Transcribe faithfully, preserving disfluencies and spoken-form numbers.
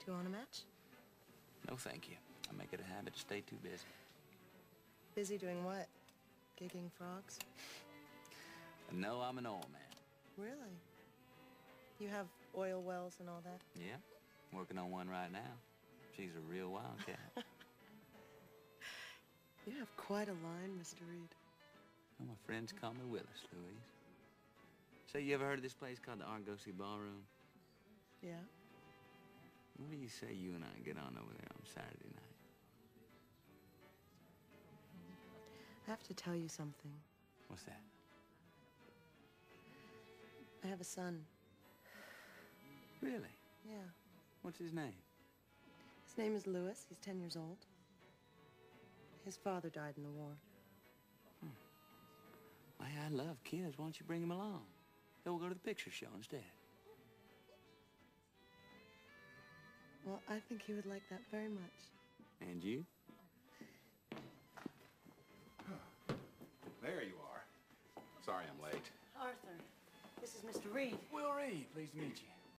You want a match? No, thank you. I make it a habit to stay too busy. Busy doing what? Gigging frogs? No, I'm an oil man. Really? You have oil wells and all that? Yeah, working on one right now. She's a real wildcat. You have quite a line, Mister Reed. Well, my friends call me Willis, Louise. Say, you ever heard of this place called the Argosy Ballroom? Yeah? What do you say you and I get on over there on Saturday night? I have to tell you something. What's that? I have a son. Really? Yeah. What's his name? His name is Louis. He's ten years old. His father died in the war. Hmm. Why, I love kids. Why don't you bring him along? Then we'll go to the picture show instead. Well, I think he would like that very much. And you? There you are. Sorry I'm late. Arthur, this is Mister Reed. Will Reed, pleased to meet you.